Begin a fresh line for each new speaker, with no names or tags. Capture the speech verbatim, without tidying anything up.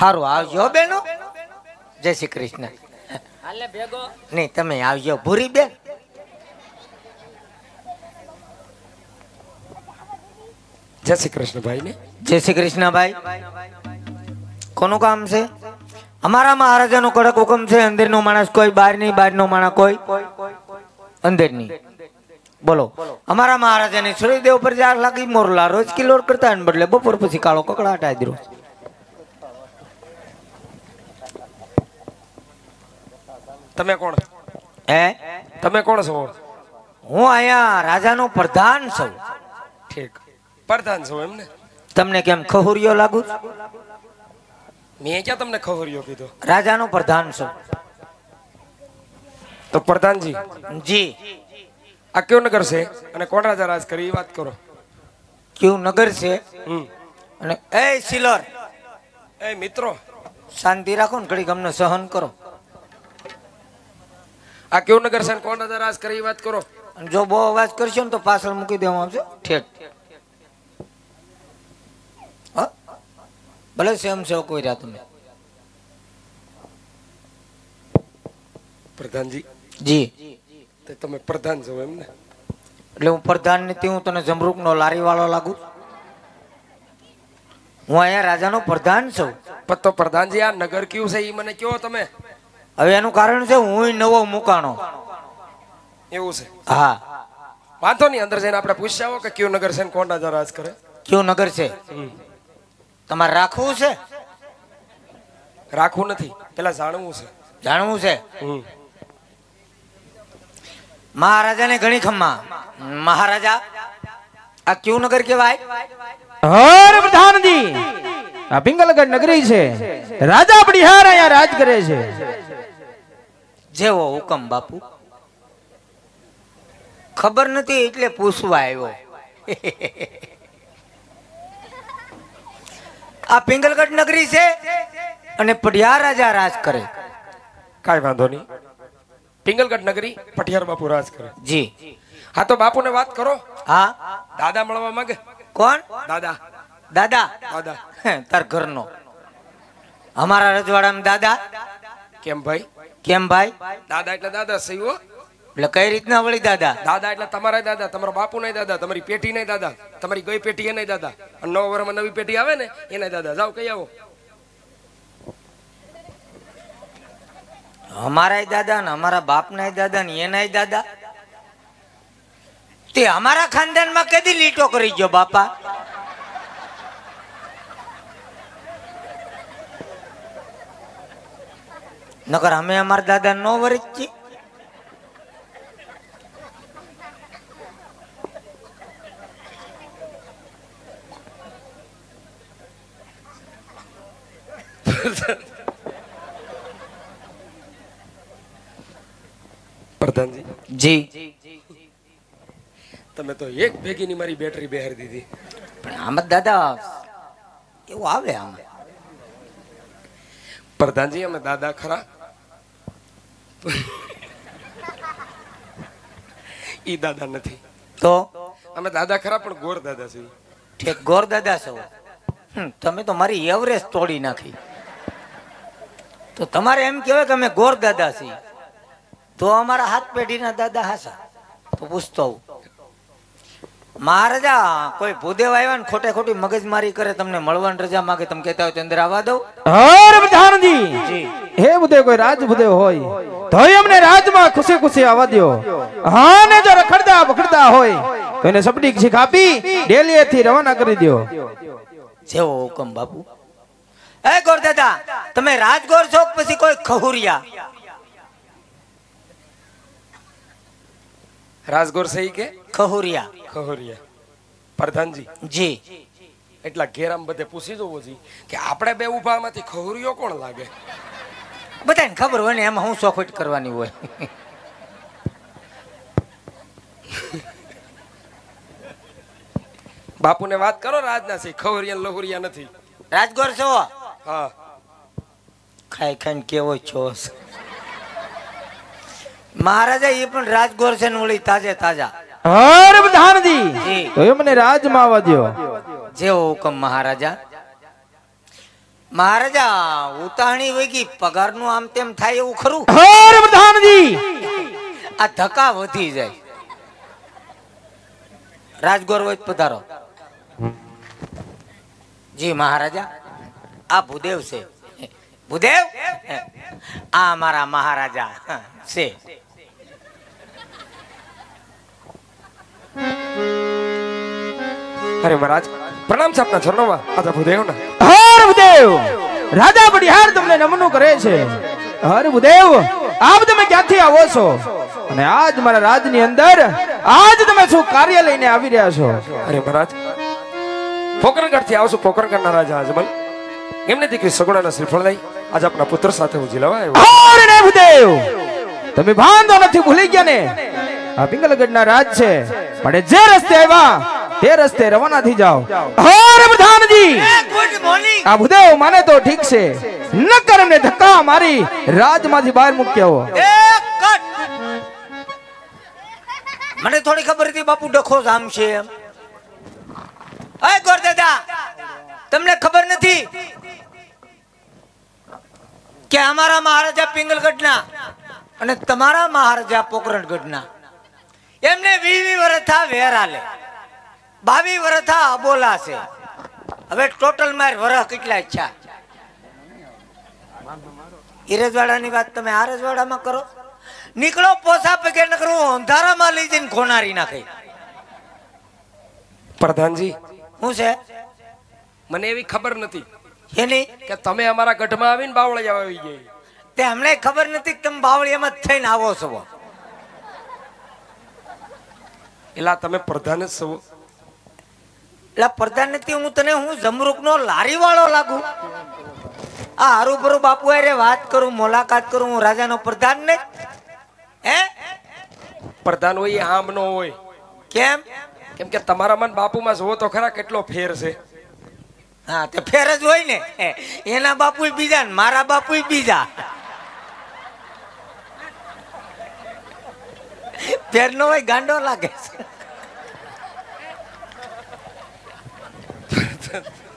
હારું આવજો બેનો. જય શ્રી કૃષ્ણ.
હાલે ભેગો
નહીં તમે આવજો ભૂરી બેન.
જય શ્રી કૃષ્ણ ભાઈ ને.
જય શ્રી કૃષ્ણ ભાઈ. કોનું કામ છે? અમારા મહારાજાનો કડક હુકમ છે, અંદર નો માણસ કોઈ, બહાર ની બહાર નો માણસ કોઈ, અંદર ની. બોલો. અમારા મહારાજાને સૂર્યદેવ પર જાગ લાગી મોરલા રોજ કિલોર કરતા ને બદલે બપોર પછી કાળો કકડાટ આદરો.
તમે કોણ?
હે
તમે કોણ છો?
હું અહીંયા રાજાનો પ્રધાન છું.
ઠીક, પ્રધાન છો એમ ને?
તમને કેમ ખહુરિયો લાગુ?
મેં ક્યાં તમને ખબરિયો કીધો?
રાજાનો પ્રધાન છું.
તો પ્રધાનજી
જી.
આ કયો નગર છે અને કોણ રાજા રાજ કરી એ વાત કરો.
કયું નગર છે
હમ
અને એ સિલોર.
એ મિત્રો
શાંતિ રાખો ને ઘડીક અમને સહન કરો.
આ કયો નગર છે અને કોણ રાજા રાજ કરી એ વાત કરો.
અને જો બહુ અવાજ કરશો ને તો પાછળ મૂકી દેવામાં આવશે ઠેઠ. હા ભલે સેમ સેવ કોઈ રહ્યા તમે.
પ્રધાનજી
જી.
તે તમે પ્રધાન છો એમ ને?
એટલે હું પ્રધાન નથી, હું તને જમરૂક નો લારી વાળો લાગુ? હું અહીંયા રાજાનો પ્રધાન છું.
પણ તો પ્રધાનજી આ નગર કયું છે એ મને કયો તમે.
હવે એનું કારણ છે હું નવો મુકાણો.
એવું છે?
હા
વાંધો નહીં, અંદર જઈને આપણે પૂછી આવો કે કયું નગર છે ને કોણ રાજા રાજ કરે.
કયું નગર છે તમારે રાખવું છે?
રાખવું નથી, પેલા જાણવું છે.
જાણવું છે?
હમ
મહારાજાને ઘણી ખમ્મા. મહારાજા આ કયું નગર કેવાય?
હર પ્રધાનજી આ પિંગલગઢ નગરી છે. રાજા બિહાર અહીંયા રાજ કરે છે.
જેવો હુકમ બાપુ. ખબર નથી એટલે પૂછવા આવ્યો. આ પિંગલગઢ નગરી છે અને પઢિયાર રાજા રાજ કરે.
કાંઈ વાંધો નહીં. પિંગલગઢ નગરી પટિયાર બાપુ રાજ કરે.
જી.
હા તો બાપુને વાત કરો.
હા
દાદા મળવા માંગે.
કોણ?
દાદા.
દાદા?
દાદા
તાર ઘરનો. અમારા રજવાડામાં દાદા
કેમ ભાઈ?
કેમ ભાઈ?
દાદા એટલે દાદા સહી હો.
એટલે કઈ રીતના વળી દાદા?
દાદા એટલે તમારા દાદા, તમારા બાપુ નહીં દાદા, તમારી પેટી નહીં દાદા, તમારી ગઈ પેટી એ નહીં દાદા, અને નવ વર્ષમાં નવી પેટી આવે ને એના દાદા. જાઓ કઈ આવો.
અમારા દાદા ને અમારા બાપ ના દાદા ને એના દાદા. તે અમારા ખાનદાન માં કદી લીટો કરી ગયો બાપા? નકર અમે અમારા દાદા નો વરસ છીએ.
પ્રધાનજી
જી.
તમે તો એક ભેગીની મારી બેટરી બેહારી દીધી.
પણ આમાં દાદા એવું આવે આમાં.
પ્રધાનજી અમે દાદા ખરા. ઈ દાદા નથી.
તો
અમે દાદા ખરા પણ ગોર દાદા છીએ.
ઠીક, ગોર દાદા છો. તમે તો મારી એવરેજ તોડી નાખી. તો તમારે એમ કહેવાય કે અમે ગોર દાદા છીએ, તો અમારા હાથ પેઢીના દાદા હાસા. તો પૂછતો હું, મહારાજા કોઈ ભૂદેવ આવ્યા ને ખોટે ખોટી મગજમારી કરે, તમને મળવાની રજા માંગે, તમે કહેતા હોય તો અંદર આવવા દઉં?
હર પ્રધાનજી
જી.
હે બુધે કોઈ રાજ બુધે હોય તો અમને રાજમાં ખુશી ખુશી આવવા દો. હા ને જો રખડતા પકડતા હોય તો એને સપડી શીખ આપી ડેલીએ થી રવાના કરી દો.
જેવો હુકમ બાપુ. એ ગોર દાદા, તમે રાજગોર છો પછી કોઈ ખહુરિયા?
રાજગોર સહી કે
ખહુરિયા?
ખહોરિયા. પ્રધાનજી
જી.
એટલા ઘેરામ બધે પૂછી જોવો જી કે આપણે બે ઉભા માંથી ખહોરિયો કોણ લાગે?
બધાને ખબર હોય ને, એમાં હું ચોખવટ કરવાની હોય.
બાપુને વાત કરો રાજના છે, ખહોરિયા લહુરિયા નથી.
રાજગોર છો?
હા.
ખાઈ ખાઈને કેવો છો? મહારાજા એ પણ રાજગોર છે ને ઓલી તાજે તાજા.
હર પ્રધાનજી તો અમને રાજમાં આવવા દો.
જેવો હુકમ મહારાજા. મહારાજા ઉતાણી વગી પગાર નું આમ તેમ થાય એવું ખરું?
હર પ્રધાનજી
આ ધક્કા વધી જાય. રાજગોર હોય તો પધારો. જી મહારાજા, આ ભૂદેવ છે. ભૂદેવ આ મારા મહારાજા છે.
અરે મહારાજ પ્રણામ છે આપના ચરણોમાં. આજા ભૂદેવ ને
હર ભૂદેવ રાજા બડિહાર તમને નમનું કરે છે. હર ભૂદેવ આપ તમે ક્યાંથી આવો છો અને આજ મારા રાજની અંદર આજ તમે શું કાર્ય લઈને આવી રહ્યા છો?
અરે મહારાજ પોકરણગઢ થી આવશું. પોકરણગઢ ના રાજા અજમલ એમને દીકરી સગુણાના શ્રીફળ લઈ આજ આપના પુત્ર સાથે હું જીલવા આવ્યો.
હર ને ભૂદેવ તમે ભાંધો નથી ભૂલી ગયા ને? આ પિંગલગઢ ના રાજ છે પણ જે રસ્તે આવ્યા તે રસ્તે રવાના થઈ જાઓ. હર પ્રધાનજી
ગુડ મોર્નિંગ.
આ ભૂદેવ માને તો ઠીક છે, નકર એમને ધક્કા મારી રાજમાંથી બહાર મૂક્યા.
મને થોડી ખબર હતી બાપુ ડખો જામ છે એમ. અય ગોરદાદા, તમને ખબર નથી કે અમારા મહારાજા પિંગલગઢના અને તમારા મહારાજા પોકરણગઢના એમને વીસ વર્ષા વેરાલે, બાવીસ વર્ષા અબોલા છે. હવે ટોટલ માર વરહ કેટલા ઈચ્છા? ઈરજવાડાની વાત તમે આરજવાડામાં કરો. નીકળો પોસા પગે ન કરો, અંધારામાં લઈ જઈને ખોનારી નાખી.
પ્રધાનજી
શું છે?
મને એવી ખબર નથી
એની
કે તમે અમારા ગઢમાં આવીને બાવળી આવી ગઈ.
તે અમને ખબર નથી કે તમે બાવળિયામાં જ થઈને આવો છો.
એલા તમે પ્રધાન જ છો.
એટલે પ્રધાન નથી હું તને હું જમરૂક નો લારી વાળો લાગુ? આ હારું ભરું બાપુ અરે વાત કરું, મુલાકાત કરું, હું રાજાનો પ્રધાન ને? હે
પ્રધાન હોય એ આમ નો હોય.
કેમ?
કેમ કે તમારા મન બાપુમાં જોવો તો ખરા કેટલો ફેર છે.
હા તે ફેર જ હોય ને. એના બાપુ બીજા ને મારા બાપુ બીજા. ફેર નો હોય ગાંડો લાગે છે.